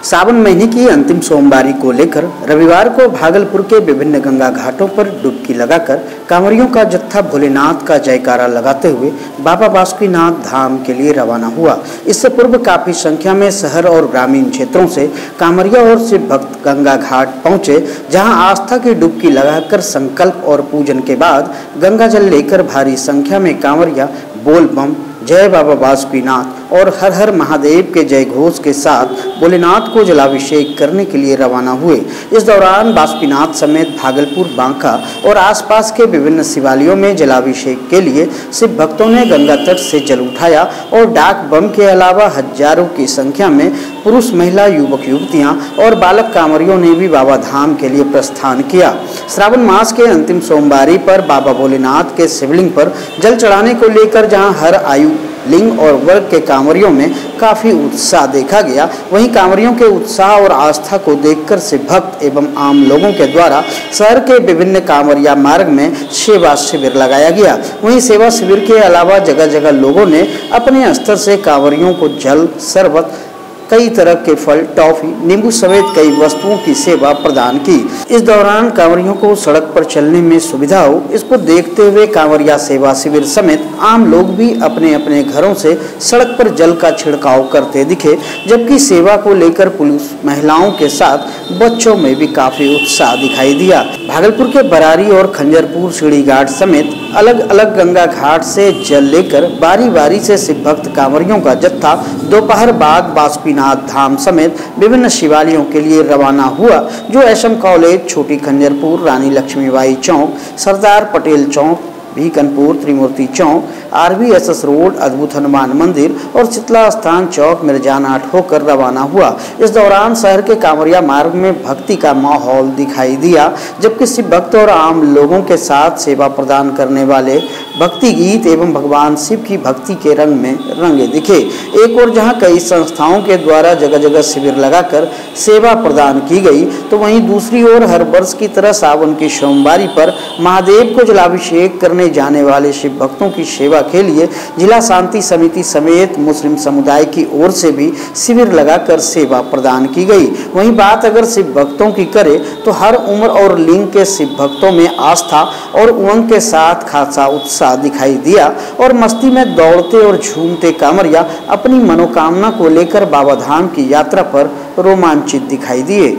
सावन महीने की अंतिम सोमवारी को लेकर रविवार को भागलपुर के विभिन्न गंगा घाटों पर डुबकी लगाकर कांवरियों का जत्था भोलेनाथ का जयकारा लगाते हुए बाबा बासुकीनाथ धाम के लिए रवाना हुआ। इससे पूर्व काफी संख्या में शहर और ग्रामीण क्षेत्रों से कांवरिया और शिव भक्त गंगा घाट पहुंचे, जहां आस्था की डुबकी लगाकर संकल्प और पूजन के बाद गंगा जल लेकर भारी संख्या में कांवरिया बोल बम, जय बाबा बासुकीनाथ और हर हर महादेव के जय घोष के साथ भोलेनाथ को जलाभिषेक करने के लिए रवाना हुए। इस दौरान बासुकीनाथ समेत भागलपुर, बांका और आसपास के विभिन्न शिवालयों में जलाभिषेक के लिए शिव भक्तों ने गंगा तट से जल उठाया और डाक बम के अलावा हजारों की संख्या में पुरुष, महिला, युवक, युवतियां और बालक कांवरियों ने भी बाबा धाम के लिए प्रस्थान किया। श्रावण मास के अंतिम सोमवारी पर बाबा भोलेनाथ के शिवलिंग पर जल चढ़ाने को लेकर जहां हर आयु, लिंग और वर्ग के कांवरियों में काफी उत्साह देखा गया, वहीं कांवरियों के उत्साह और आस्था को देखकर शिव भक्त एवं आम लोगों के द्वारा शहर के विभिन्न कांवरिया मार्ग में सेवा शिविर लगाया गया। वहीं सेवा शिविर के अलावा जगह जगह लोगों ने अपने स्तर से कांवरियों को जल, शरबत, कई तरह के फल, टॉफी, नींबू समेत कई वस्तुओं की सेवा प्रदान की। इस दौरान कांवरियों को सड़क पर चलने में सुविधा हो, इसको देखते हुए कांवरिया सेवा शिविर समेत आम लोग भी अपने अपने घरों से सड़क पर जल का छिड़काव करते दिखे, जबकि सेवा को लेकर पुलिस, महिलाओं के साथ बच्चों में भी काफी उत्साह दिखाई दिया। भागलपुर के बरारी और खंजरपुर सीढ़ी घाट समेत अलग अलग गंगा घाट से जल लेकर बारी बारी से शिव भक्त कांवरियों का जत्था दोपहर बाद बासुकीनाथ धाम समेत विभिन्न शिवालयों के लिए रवाना हुआ, जो SM college, Chhoti Khanjarpur, Rani Laxmibai Chowk, Sardar Patel Chowk, Bhikanpur, Trimurti Chowk, RVSS road, अद्भुत हनुमान मंदिर और शीतला स्थान चौक, मिर्जानाट होकर रवाना हुआ। इस दौरान शहर के कांवरिया मार्ग में भक्ति का माहौल दिखाई दिया, जबकि शिव भक्त और आम लोगों के साथ सेवा प्रदान करने वाले भक्ति गीत एवं भगवान शिव की भक्ति के रंग में रंगे दिखे। एक और जहां कई संस्थाओं के द्वारा जगह जगह शिविर लगाकर सेवा प्रदान की गई, तो वहीं दूसरी ओर हर वर्ष की तरह सावन की सोमवारी पर महादेव को जलाभिषेक करने जाने वाले शिव भक्तों की सेवा के लिए जिला शांति समिति समेत मुस्लिम समुदाय की ओर से भी शिविर लगाकर सेवा प्रदान की गई। वहीं बात अगर शिव भक्तों की करें तो हर उम्र और लिंग के शिव भक्तों में आस्था और उमंग के साथ खासा उत्साह दिखाई दिया और मस्ती में दौड़ते और झूमते कांवरिया अपनी मनोकामना को लेकर बाबा धाम की यात्रा पर रोमांचित दिखाई दिए।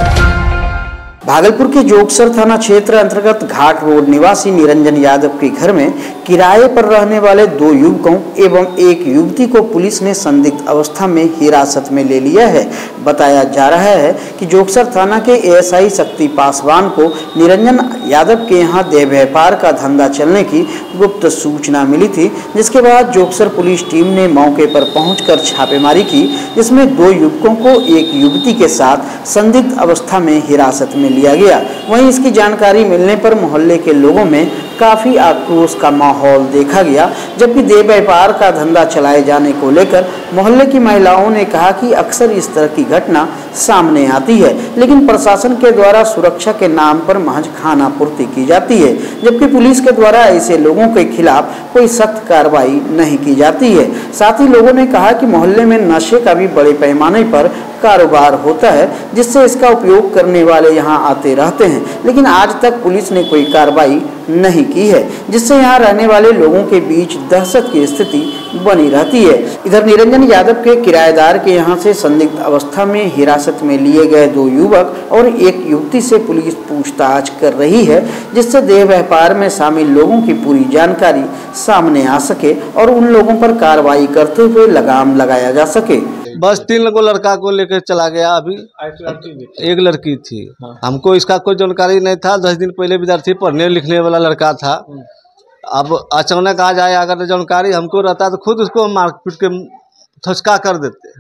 भागलपुर के जोगसर थाना क्षेत्र अंतर्गत घाट रोड निवासी निरंजन यादव के घर में किराए पर रहने वाले 2 युवकों एवं एक युवती को पुलिस ने संदिग्ध अवस्था में हिरासत में ले लिया है। बताया जा रहा है कि जोगसर थाना के ASI शक्ति पासवान को निरंजन यादव के यहां देह व्यापार का धंधा चलने की गुप्त सूचना मिली थी, जिसके बाद जोगसर पुलिस टीम ने मौके पर पहुंचकर छापेमारी की, जिसमें 2 युवकों को एक युवती के साथ संदिग्ध अवस्था में हिरासत में लिया गया। वहीं इसकी जानकारी मिलने पर मोहल्ले के लोगों में काफी आक्रोश का माहौल देखा गया, जबकि देह व्यापार का धंधा चलाए जाने को लेकर मोहल्ले की महिलाओं ने कहा कि अक्सर इस तरह की घटना सामने आती है, लेकिन प्रशासन के द्वारा सुरक्षा के नाम पर महज खानापूर्ति की जाती है, जबकि पुलिस के द्वारा ऐसे लोगों के खिलाफ कोई सख्त कार्रवाई नहीं की जाती है। साथ ही लोगों ने कहा कि मोहल्ले में नशे का भी बड़े पैमाने पर कारोबार होता है, जिससे इसका उपयोग करने वाले यहां आते रहते हैं, लेकिन आज तक पुलिस ने कोई कार्रवाई नहीं की है, जिससे यहां रहने वाले लोगों के बीच दहशत की स्थिति बनी रहती है। इधर निरंजन यादव के किराएदार के यहां से संदिग्ध अवस्था में हिरासत में लिए गए 2 युवक और एक युवती से पुलिस पूछताछ कर रही है, जिससे देह व्यापार में शामिल लोगों की पूरी जानकारी सामने आ सके और उन लोगों पर कार्रवाई करते हुए लगाम लगाया जा सके। बस 3 लड़का को लेकर चला गया। अभी एक लड़की थी। हमको इसका कोई जानकारी नहीं था। 10 दिन पहले विद्यार्थी पढ़ने लिखने वाला लड़का था। अब अचानक आ जाए, अगर जानकारी हमको रहता तो खुद उसको मारपीट के थचका कर देते।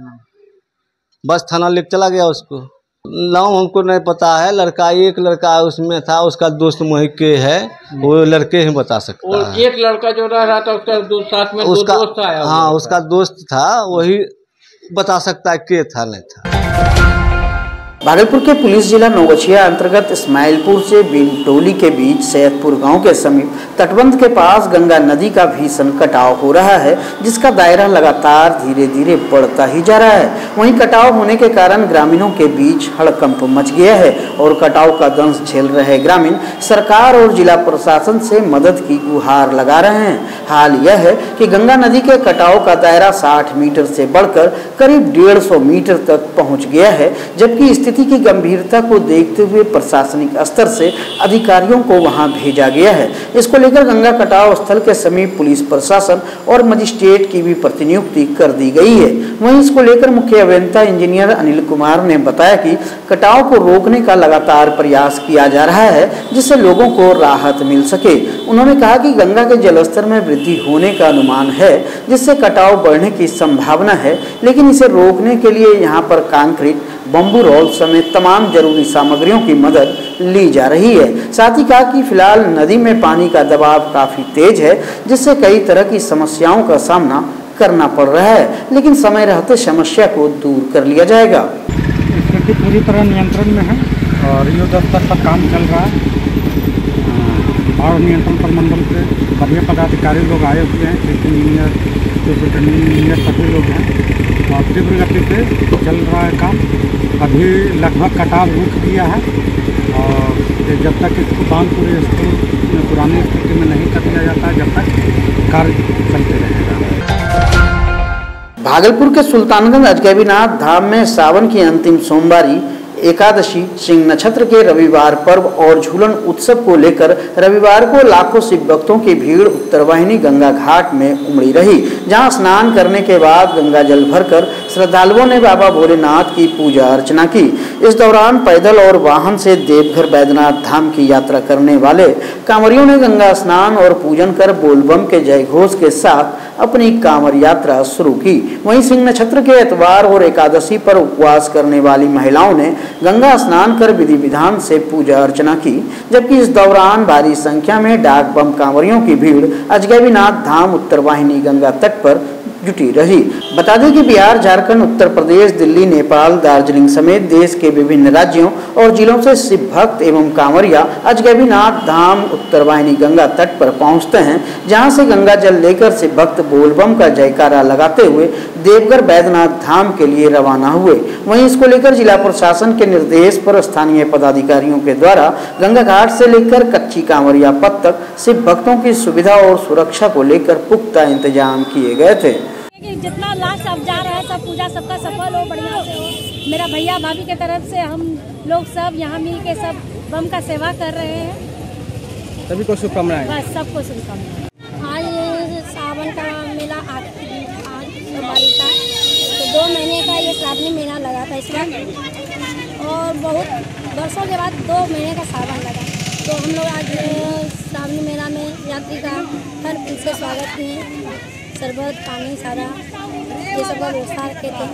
बस थाना लेकर चला गया उसको। नाम हमको नहीं पता है। एक लड़का उसमें था, उसका दोस्त मोहित के है, वो लड़के ही बता सकता है। एक लड़का जो रहा था उसका साथ में उसका दोस्त आया। हाँ, उसका दोस्त था, वही बता सकता है के था नहीं था। भागलपुर के पुलिस जिला नौगछिया अंतर्गत इस्माइलपुर से बिनटोली के बीच सैयदपुर गांव के समीप तटबंध के पास गंगा नदी का भीषण कटाव हो रहा है, जिसका दायरा लगातार धीरे धीरे बढ़ता ही जा रहा है। वहीं कटाव होने के कारण ग्रामीणों के बीच हड़कंप मच गया है और कटाव का दंश झेल रहे ग्रामीण सरकार और जिला प्रशासन से मदद की गुहार लगा रहे हैं। हाल यह है कि गंगा नदी के कटाव का दायरा 60 मीटर से बढ़कर करीब 150 मीटर तक पहुँच गया है, जबकि स्थिति की गंभीरता को देखते हुए प्रशासनिक स्तर से अधिकारियों को वहां भेजा गया है। इसको लेकर गंगा कटाव स्थल के समीप पुलिस प्रशासन और मजिस्ट्रेट की भी प्रतिनियुक्ति कर दी गई है। वहीं इसको लेकर मुख्य अभियंता इंजीनियर अनिल कुमार ने बताया कि कटाव को रोकने का लगातार प्रयास किया जा रहा है, जिससे लोगों को राहत मिल सके। उन्होंने कहा कि गंगा के जलस्तर में वृद्धि होने का अनुमान है, जिससे कटाव बढ़ने की संभावना है, लेकिन इसे रोकने के लिए यहाँ पर कंक्रीट, बम्बू रोल समेत तमाम जरूरी सामग्रियों की मदद ली जा रही है। साथ ही कहा कि फिलहाल नदी में पानी का दबाव काफी तेज है, जिससे कई तरह की समस्याओं का सामना करना पड़ रहा है, लेकिन समय रहते समस्या को दूर कर लिया जाएगा। स्थिति पूरी तरह नियंत्रण में है और युद्ध स्तर पर काम चल रहा है। और नियंत्रण प्रमंडल से वरीय पदाधिकारी लोग आए हुए हैं, इंजीनियर सभी लोग हैं और तीव्र गति से चल रहा है काम। अभी लगभग कटाव रुक गया है और जब तक इसको बांध पूरे पुरानी स्थिति में नहीं कर दिया जाता है, जब तक कार्य चलते रहेगा। भागलपुर के सुल्तानगंज अजगैबीनाथ धाम में सावन की अंतिम सोमवारी एकादशी सिंह नक्षत्र के रविवार पर्व और झूलन उत्सव को लेकर रविवार को लाखों शिव भक्तों की भीड़ उत्तरवाहिनी गंगा घाट में उमड़ी रही, जहां स्नान करने के बाद गंगा जल भरकर श्रद्धालुओं ने बाबा भोलेनाथ की पूजा अर्चना की। इस दौरान पैदल और वाहन से देवघर बैद्यनाथ धाम की यात्रा करने वाले कांवरियों ने गंगा स्नान और पूजन कर बोलबम के जयघोष के साथ अपनी कांवर यात्रा शुरू की। वहीं सिंह नक्षत्र के एतवार और एकादशी पर उपवास करने वाली महिलाओं ने गंगा स्नान कर विधि विधान से पूजा अर्चना की, जबकि इस दौरान भारी संख्या में डाक बम कांवरियों की भीड़ अजगैबीनाथ धाम उत्तरवाहिनी गंगा तट पर जुटी रही। बता दें कि बिहार, झारखंड, उत्तर प्रदेश, दिल्ली, नेपाल, दार्जिलिंग समेत देश के विभिन्न राज्यों और जिलों से शिव भक्त एवं कांवरिया अजगैबीनाथ धाम उत्तरवाहिनी गंगा तट पर पहुंचते हैं, जहां से गंगा जल लेकर शिव भक्त बोलबम का जयकारा लगाते हुए देवघर बैद्यनाथ धाम के लिए रवाना हुए। वहीं इसको लेकर जिला प्रशासन के निर्देश पर स्थानीय पदाधिकारियों के द्वारा गंगा घाट से लेकर कच्ची कांवरिया पथ तक शिव भक्तों की सुविधा और सुरक्षा को लेकर पुख्ता इंतजाम किए गए थे। जितना लास्ट अब जा रहा है सब पूजा सबका सफल हो, बढ़िया से हो। मेरा भैया भाभी के तरफ से हम लोग सब यहाँ मिल के सब बम का सेवा कर रहे हैं। सभी को शुभकामनाएं। बस सबको शुभकामनाएं। हाँ, ये सावन का मेला आज सोमवारी का तो 2 महीने का ये श्रावणी मेला लगा था इसमें, और बहुत वर्षों के बाद 2 महीने का सावन लगा। तो हम लोग आज श्रावणी मेला में यात्री का हर से स्वागत किए, शरबत, पानी, सारा ये सब का व्यवस्था रखे थे।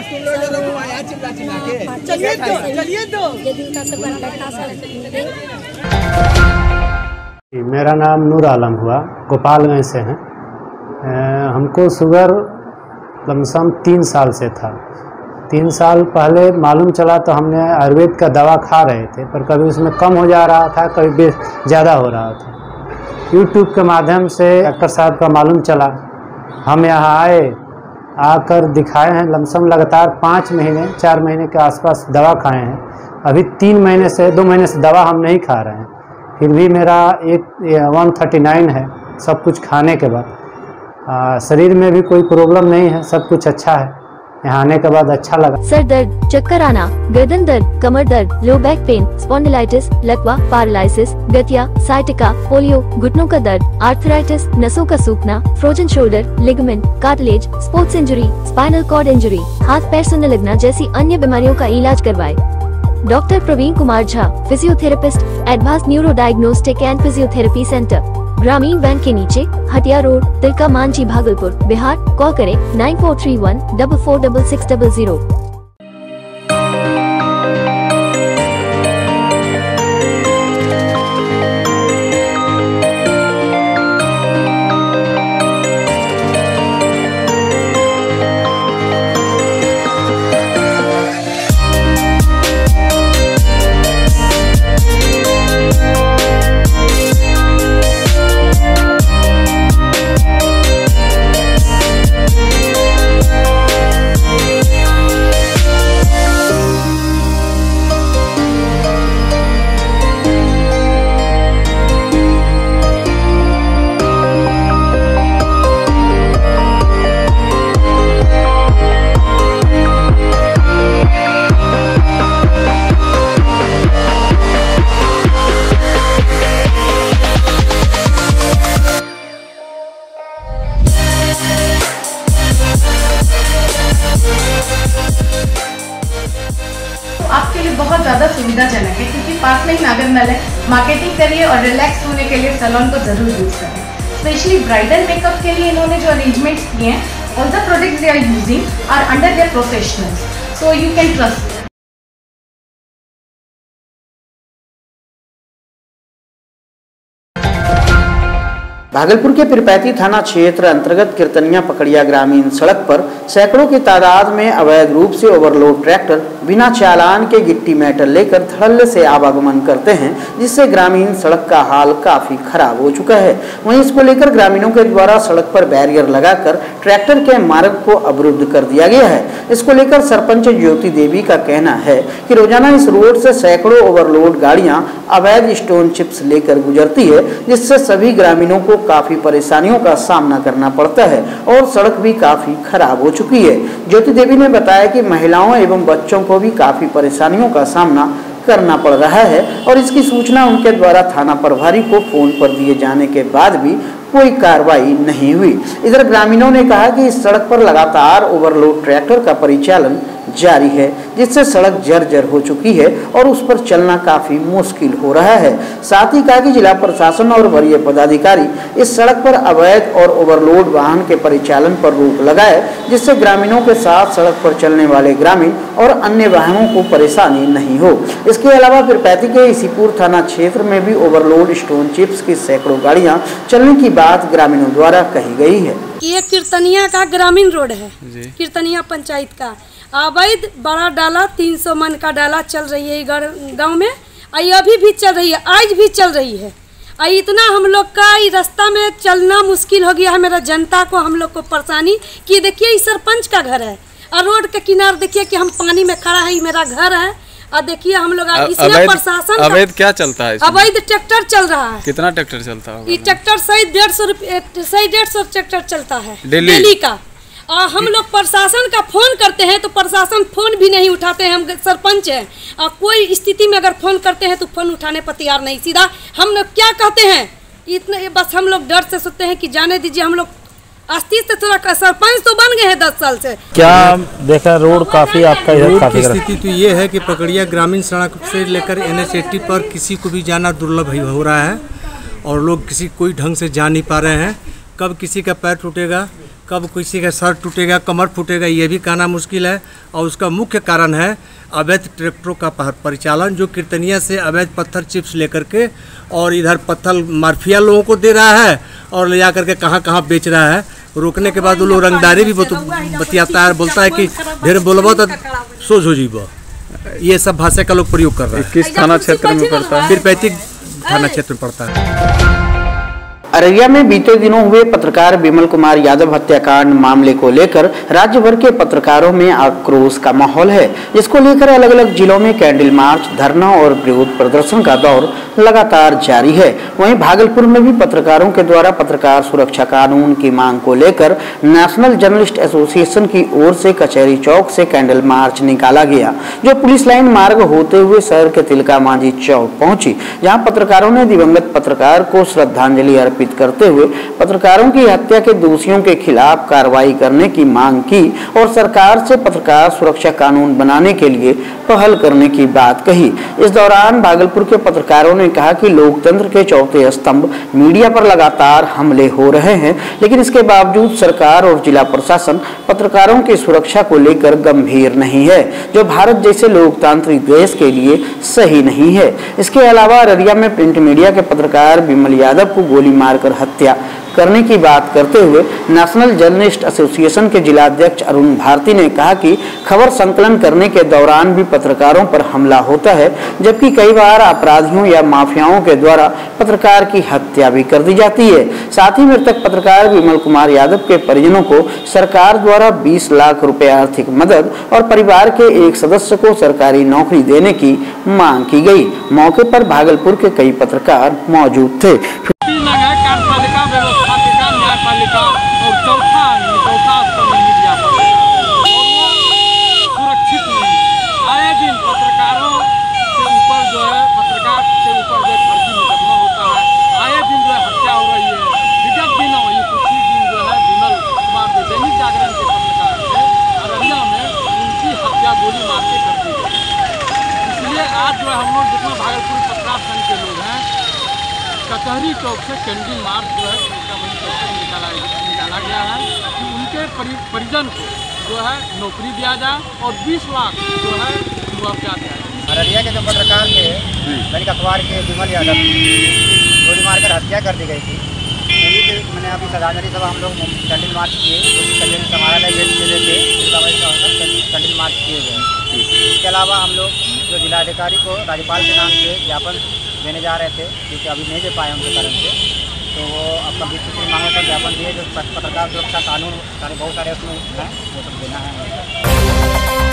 मेरा नाम नूर आलम हुआ, गोपालगंज से हैं। हमको शुगर लमसम 3 साल से था। 3 साल पहले मालूम चला तो हमने आयुर्वेद का दवा खा रहे थे, पर कभी उसमें कम हो जा रहा था, कभी ज़्यादा हो रहा था। यूट्यूब के माध्यम से डॉक्टर साहब का मालूम चला, हम यहाँ आए, आकर दिखाए हैं। लमसम लगातार 5 महीने 4 महीने के आसपास दवा खाए हैं। अभी 2 महीने से दवा हम नहीं खा रहे हैं, फिर भी मेरा 139 है सब कुछ खाने के बाद। शरीर में भी कोई प्रॉब्लम नहीं है, सब कुछ अच्छा है। यहाँ आने के बाद अच्छा लगा। सर दर्द, चक्कर आना, गर्दन दर्द, कमर दर्द, लो बैक पेन, स्पॉन्डिलाइटिस, लकवा, पैरालिसिस, गठिया, साइटिका, पोलियो, घुटनों का दर्द, आर्थराइटिस, नसों का सूखना, frozen shoulder, ligament, cartilage, sports injury, spinal cord injury, हाथ पैर सुन्न लगना जैसी अन्य बीमारियों का इलाज करवाए। Doctor Praveen Kumar Jha, physiotherapist, advance neuro diagnostic and physiotherapy centre, ग्रामीण बैंक के नीचे, हटिया रोड, तिलका मांझी, भागलपुर, बिहार। कॉल करें 9431 446600। आपके लिए बहुत ज़्यादा सुविधाजनक है, क्योंकि पास में ही नागरनल है। मार्केटिंग करिए और रिलैक्स होने के लिए सैलून को ज़रूर यूज़ करें। स्पेशली ब्राइडल मेकअप के लिए इन्होंने जो अरेंजमेंट्स किए हैं, all the products they are using are under their professionals, so you can trust. Bhagalpur के पीरपैंती थाना क्षेत्र अंतर्गत कीर्तनिया पकड़िया ग्रामीण सड़क पर सैकड़ों की तादाद में अवैध रूप से ओवरलोड ट्रैक्टर बिना चालान के गिट्टी मेटल लेकर धड़ल्ले से आवागमन करते हैं, जिससे ग्रामीण सड़क का हाल काफी खराब हो चुका है। वहीं इसको लेकर ग्रामीणों के द्वारा सड़क पर बैरियर लगाकर ट्रैक्टर के मार्ग को अवरुद्ध कर दिया गया है। इसको लेकर सरपंच ज्योति देवी का कहना है कि रोजाना इस रोड से सैकड़ों ओवरलोड गाड़ियां अवैध स्टोन चिप्स लेकर गुजरती है, जिससे सभी ग्रामीणों को काफी परेशानियों का सामना करना पड़ता है और सड़क भी काफी खराब हो चुकी है। ज्योति देवी ने बताया कि महिलाओं एवं बच्चों को भी काफी परेशानियों का सामना करना पड़ रहा है और इसकी सूचना उनके द्वारा थाना प्रभारी को फोन पर दिए जाने के बाद भी कोई कार्रवाई नहीं हुई। इधर ग्रामीणों ने कहा कि इस सड़क पर लगातार ओवरलोड ट्रैक्टर का परिचालन जारी है, जिससे सड़क जर्जर हो चुकी है और उस पर चलना काफी मुश्किल हो रहा है। साथ ही कहा कि जिला प्रशासन और वरीय पदाधिकारी इस सड़क पर अवैध और ओवरलोड वाहन के परिचालन पर रोक लगाए, जिससे ग्रामीणों के साथ सड़क पर चलने वाले ग्रामीण और अन्य वाहनों को परेशानी नहीं हो। इसके अलावा पीरपैंती के इसीपुर थाना क्षेत्र में भी ओवरलोड स्टोन चिप्स की सैकड़ों गाड़ियां चलने की बात ग्रामीणों द्वारा कही गई है। ये कीर्तनिया का ग्रामीण रोड है, कीर्तनिया पंचायत का अवैध बड़ा डाला 300 मन का डाला चल रही है गांव में। अभी भी चल रही है, आज भी चल रही है। इतना हम लोग का रास्ता में चलना मुश्किल हो गया है। मेरा जनता को हम लोग को परेशानी कि देखिए इस सरपंच का घर है और रोड के किनारे देखिए कि हम पानी में खड़ा है, मेरा घर है। और देखिए हम लोग इसमें प्रशासन अवैध क्या चलता है? अवैध ट्रैक्टर चल रहा है। कितना ट्रैक्टर चलता है? ये ट्रैक्टर सही 150 ट्रैक्टर चलता है डेली का। और हम लोग प्रशासन का फोन करते हैं तो प्रशासन फोन भी नहीं उठाते हैं। हम सरपंच हैं और कोई स्थिति में अगर फोन करते हैं तो फोन उठाने पर तैयार नहीं। सीधा हम लोग क्या कहते हैं, इतने बस हम लोग डर से सोचते हैं कि जाने दीजिए। हम लोग अस्तित्व थोड़ा सरपंच तो बन गए हैं 10 साल से। क्या देखा रोड काफी आपका इधर काफी स्थिति तो ये है कि पकड़िया ग्रामीण सड़क से लेकर NH 80 पर किसी को भी जाना दुर्लभ हो रहा है और लोग किसी कोई ढंग से जा नहीं पा रहे हैं। कब किसी का पैर टूटेगा, कब किसी का सर टूटेगा, कमर फूटेगा, ये भी कहना मुश्किल है। और उसका मुख्य कारण है अवैध ट्रैक्टरों का परिचालन, जो कीर्तनिया से अवैध पत्थर चिप्स लेकर के और इधर पत्थर माफिया लोगों को दे रहा है और ले जा करके कहाँ कहाँ बेच रहा है। रोकने के बाद वो लोग रंगदारी भी बतियाता है, बोलता है कि ढेर बोलबो तो सोच हो जीबो। ये सब भाषा का लोग प्रयोग कर रहा है। किस थाना क्षेत्र में पड़ता है? पीरपैंती थाना क्षेत्र में पड़ता है। अररिया में बीते दिनों हुए पत्रकार विमल कुमार यादव हत्याकांड मामले को लेकर राज्य भर के पत्रकारों में आक्रोश का माहौल है, जिसको लेकर अलग अलग जिलों में कैंडल मार्च, धरना और विरोध प्रदर्शन का दौर लगातार जारी है। वहीं भागलपुर में भी पत्रकारों के द्वारा पत्रकार सुरक्षा कानून की मांग को लेकर नेशनल जर्नलिस्ट एसोसिएशन की ओर से कचहरी चौक से कैंडल मार्च निकाला गया, जो पुलिस लाइन मार्ग होते हुए शहर के तिलका मांझी चौक पहुंची, जहां पत्रकारों ने दिवंगत पत्रकार को श्रद्धांजलि अर्पित करते हुए पत्रकारों की हत्या के दोषियों के खिलाफ कार्रवाई करने की मांग की और सरकार से पत्रकार सुरक्षा कानून बनाने के लिए पहल करने की बात कही। इस दौरान भागलपुर के पत्रकारों ने कहा कि लोकतंत्र के चौथे स्तंभ मीडिया पर लगातार हमले हो रहे हैं, लेकिन इसके बावजूद सरकार और जिला प्रशासन पत्रकारों की सुरक्षा को लेकर गंभीर नहीं है, जो भारत जैसे लोकतांत्रिक देश के लिए सही नहीं है। इसके अलावा अररिया में प्रिंट मीडिया के पत्रकार विमल यादव को गोली मारकर हत्या करने की बात करते हुए नेशनल जर्नलिस्ट एसोसिएशन के जिला अध्यक्ष अरुण भारती ने कहा कि खबर संकलन करने के दौरान भी पत्रकारों पर हमला होता है, जबकि कई बार अपराधियों या माफियाओं के द्वारा पत्रकार की हत्या भी कर दी जाती है। साथ ही मृतक पत्रकार विमल कुमार यादव के परिजनों को सरकार द्वारा 20 लाख रुपए आर्थिक मदद और परिवार के एक सदस्य को सरकारी नौकरी देने की मांग की गई। मौके पर भागलपुर के कई पत्रकार मौजूद थे। कार्यपालिका, व्यवस्थापिका, न्यायपालिका और चौथा मीडिया और वो सुरक्षित नहीं। आए दिन पत्रकारों के ऊपर जो है, पत्रकार के ऊपर जो फर्जी मुकदमा होता है, आए दिन जो है हत्या हो रही है। विगत दिनों ये कुछ ही दिन जो है विमल चौक से कैंडल मार्च जो है सीतामढ़ी चौक से निकाला गया है कि उनके परिजन को जो है नौकरी दिया जाए और 20 लाख जो है मुआवजा दिया जाए। अररिया के जो पत्रकार थे दैनिक अखबार के विमल यादव गोली मारकर हत्या कर दी गई थी, मैंने अभी श्रद्धांजलि सभा हम लोग कैंडल मार्च किए, जो कि कल्याण समारालय गेट से लेके कैंडल मार्च किए गए। इसके अलावा हम लोग जो जिलाधिकारी को राज्यपाल के नाम से ज्ञापन देने जा रहे थे, क्योंकि अभी नहीं दे पाए उनके कारण से, तो अब कभी सूची मांगने पर ज्ञापन दिए। जो पत्रकार सुरक्षा कानून सारे बहुत सारे उसमें हैं, वो सब देना है।